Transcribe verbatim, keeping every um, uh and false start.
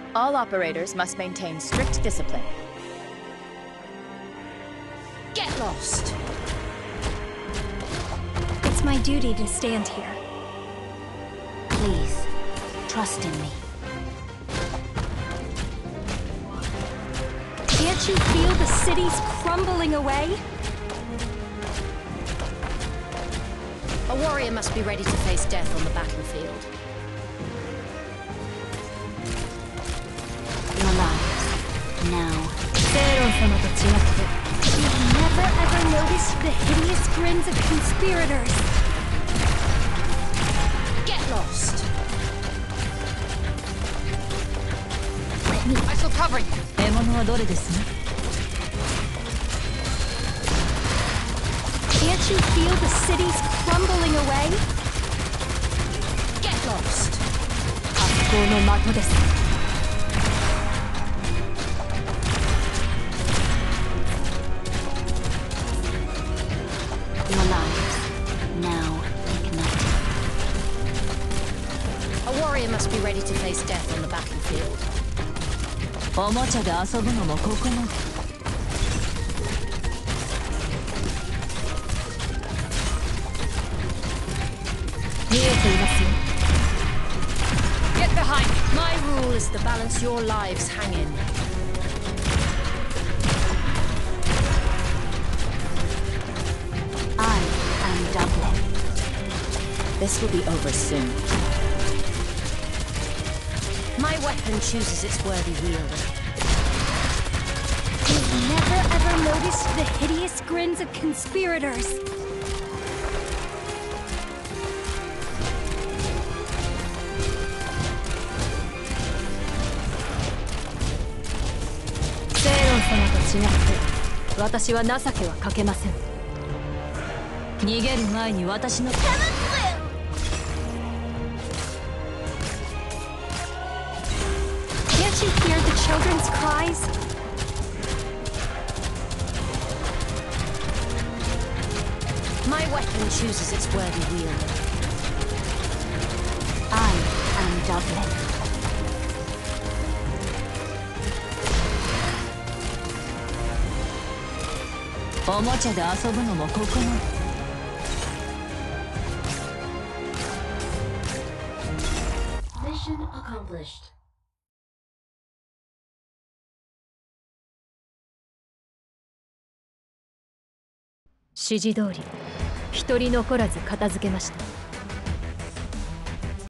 All operators must maintain strict discipline. Get lost! It's my duty to stand here. Please, trust in me. Can't you feel the cities crumbling away? A warrior must be ready to face death on the battlefield. Your lives, now. You've never ever noticed the hideous grins of conspirators. Get lost! I shall cover you! Can't you feel the cities crumbling away? Get lost! Your lives, now ignited. A warrior must be ready to face death on the battlefield. Get behind me! My rule is the balance your lives hang in. I am Dublin. This will be over soon. My weapon chooses its worthy wielder. You've never ever noticed the hideous grins of conspirators. Can't you hear the children's cries? My weapon chooses its worthy wielder. I am Dublin. Mission accomplished. 指示通り、一人残らず片付けました。